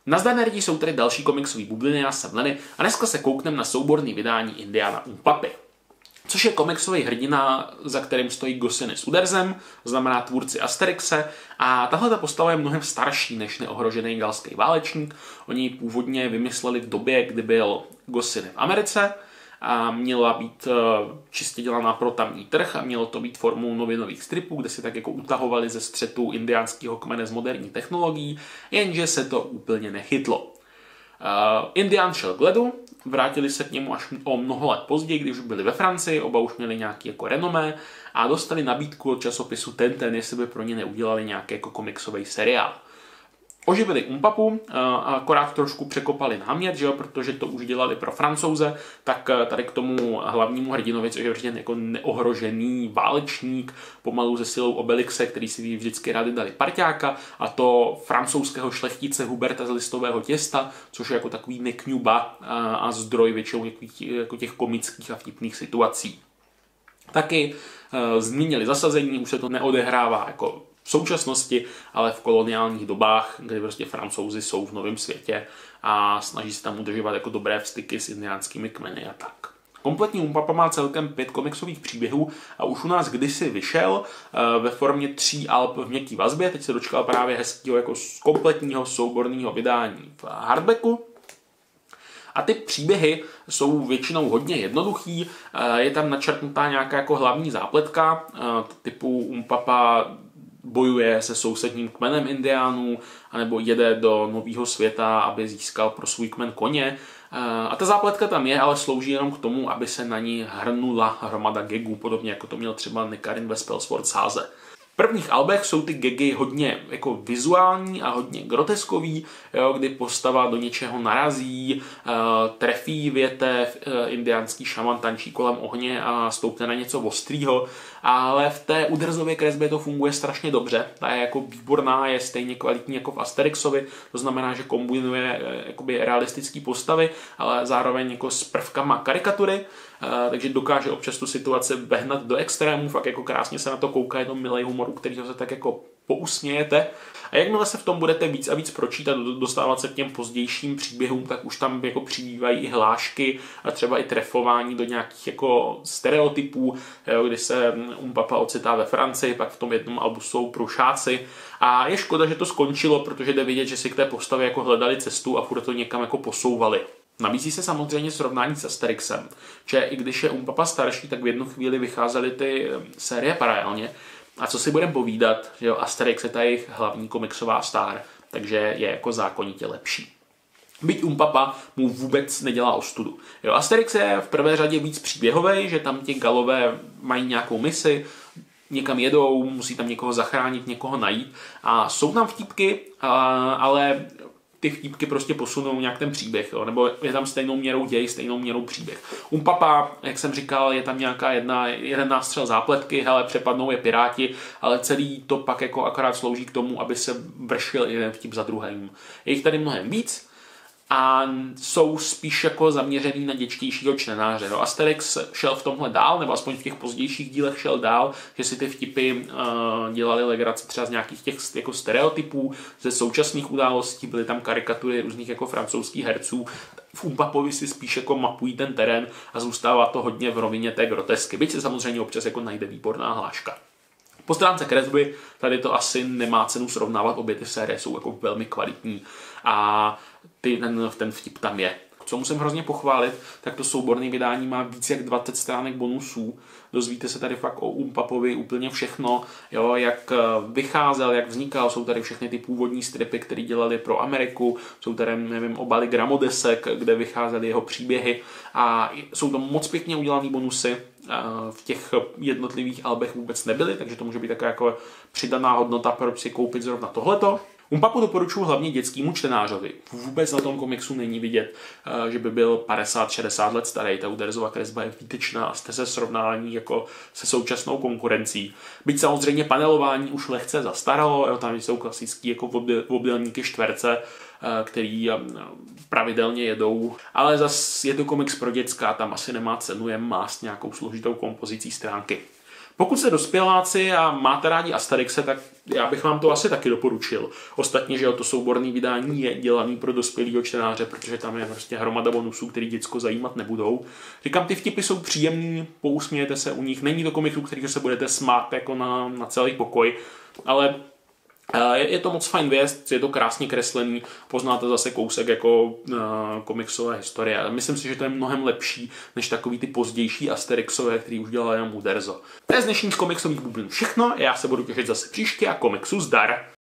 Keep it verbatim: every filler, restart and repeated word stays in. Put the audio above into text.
Nazdar nerdi, jsou tady další komiksové bubliny, já jsem Lenny a dneska se koukneme na souborný vydání Indiana Umpapy. Což je komiksový hrdina, za kterým stojí Goscinny s Uderzem, znamená tvůrci Asterixe, a tahle postava je mnohem starší než neohrožený galský válečník. Oni ji původně vymysleli v době, kdy byl Goscinny v Americe a měla být čistě dělaná pro tamní trh a mělo to být formou novinových stripů, kde si tak jako utahovali ze střetu indiánského kmene z moderní technologií, jenže se to úplně nechytlo. Uh, Indián šel k ledu, vrátili se k němu až o mnoho let později, když už byli ve Francii, oba už měli nějaký jako renomé a dostali nabídku od časopisu Tintin, jestli by pro ně neudělali nějaký jako komiksový seriál. Oživili Umpapu, akorát trošku překopali námět, že jo, protože to už dělali pro Francouze, tak tady k tomu hlavnímu hrdinovi, což je vždycky jako neohrožený válečník, pomalu ze silou Obelixe, který si vždycky rádi dali parťáka, a to francouzského šlechtice Huberta z listového těsta, což je jako takový nekňuba a zdroj většinou jako těch komických a vtipných situací. Taky změnili zasazení, už se to neodehrává jako v současnosti, ale v koloniálních dobách, kdy prostě Francouzi jsou v novém světě a snaží se tam udržovat jako dobré vztyky s indiánskými kmeny a tak. Kompletní Umpapa má celkem pět komiksových příběhů a už u nás kdysi vyšel ve formě tří alb v měkký vazbě. Teď se dočkal právě hezkého jako kompletního souborného vydání v hardbacku. A ty příběhy jsou většinou hodně jednoduchý, je tam načrtnutá nějaká jako hlavní zápletka, typu Umpapa bojuje se sousedním kmenem indiánů, anebo jede do nového světa, aby získal pro svůj kmen koně. A ta zápletka tam je, ale slouží jenom k tomu, aby se na ní hrnula hromada gagů, podobně jako to měl třeba Nekarin ve Spellsword sáze. V prvních albech jsou ty gagy hodně jako vizuální a hodně groteskový, jo, kdy postava do něčeho narazí, uh, trefí větev, uh, indiánský šaman tančí kolem ohně a stoupne na něco ostrýho, ale v té Uderzově kresbě to funguje strašně dobře. Ta je jako výborná, je stejně kvalitní jako v Asterixovi, to znamená, že kombinuje uh, jakoby realistické postavy, ale zároveň jako s prvkama karikatury. Uh, takže dokáže občas tu situaci vehnat do extrémů, fakt jako krásně se na to kouká, je to milý humor, u kterého se tak jako pousmějete. A jakmile se v tom budete víc a víc pročítat, dostávat se k těm pozdějším příběhům, tak už tam jako přibývají i hlášky a třeba i trefování do nějakých jako stereotypů, jo, kdy se Umpapa ocitá ve Francii, pak v tom jednom albu jsou prušáci. A je škoda, že to skončilo, protože jde vidět, že si k té postavě jako hledali cestu a furt to někam jako posouvali. Nabízí se samozřejmě srovnání s Asterixem, že i když je Umpapa starší, tak v jednu chvíli vycházely ty série paralelně. A co si budeme povídat, že jo, Asterix je ta jejich hlavní komiksová star, takže je jako zákonitě lepší. Byť Umpapa mu vůbec nedělá ostudu. Jo, Asterix je v prvé řadě víc příběhový, že tam ti Galové mají nějakou misi, někam jedou, musí tam někoho zachránit, někoho najít a jsou tam vtípky, ale ty vtípky prostě posunou nějak ten příběh, jo? Nebo je tam stejnou měrou děj, stejnou měrou příběh. Umpapa, jak jsem říkal, je tam nějaká jedna, jeden nástřel zápletky, hele, přepadnou je piráti, ale celý to pak jako akorát slouží k tomu, aby se vršil jeden vtip za druhým. Je jich tady mnohem víc a jsou spíš jako zaměřený na dětštějšího čtenáře. No, Asterix šel v tomhle dál, nebo aspoň v těch pozdějších dílech šel dál, že si ty vtipy uh, dělali legraci třeba z nějakých těch jako stereotypů, ze současných událostí, byly tam karikatury různých jako francouzských herců. V Umpapovi si spíš jako mapují ten terén a zůstává to hodně v rovině té grotesky, byť se samozřejmě občas jako najde výborná hláška. Po stránce kresby tady to asi nemá cenu srovnávat, obě ty série jsou jako velmi kvalitní a ty, ten, ten vtip tam je. Co musím hrozně pochválit, tak to souborné vydání má víc jak dvacet stránek bonusů. Dozvíte se tady fakt o Umpapovi úplně všechno, jo, jak vycházel, jak vznikal, jsou tady všechny ty původní stripy, které dělali pro Ameriku, jsou tady, nevím, obaly gramodesek, kde vycházely jeho příběhy a jsou to moc pěkně udělané bonusy. V těch jednotlivých albech vůbec nebyly, takže to může být taková jako přidaná hodnota, proč si koupit zrovna tohleto. Umpapu doporučuji hlavně dětskému čtenářovi. Vůbec na tom komiksu není vidět, že by byl padesát šedesát let starý. Ta Uderzova kresba je výtečná a jste se srovnání jako se současnou konkurencí. Byť samozřejmě panelování už lehce zastaralo, jo, tam jsou klasický jako obdélníky čtverce, který pravidelně jedou, ale zas je to komiks pro děcka, tam asi nemá cenu je mást nějakou složitou kompozicí stránky. Pokud jste dospěláci a máte rádi Asterixe, tak já bych vám to asi taky doporučil. Ostatně, že to souborné vydání je dělaný pro dospělého čtenáře, protože tam je prostě hromada bonusů, který děcko zajímat nebudou. Říkám, ty vtipy jsou příjemný, pousmějete se u nich. Není to komiks, u kterého se budete smát jako na, na celý pokoj, ale je, je to moc fajn věc, je to krásně kreslený, poznáte zase kousek jako uh, komiksové historie. Myslím si, že to je mnohem lepší než takový ty pozdější Asterixové, který už dělal jenom Uderzo. To je z dnešních komiksových bublin všechno, já se budu těšit zase příště a komiksu zdar!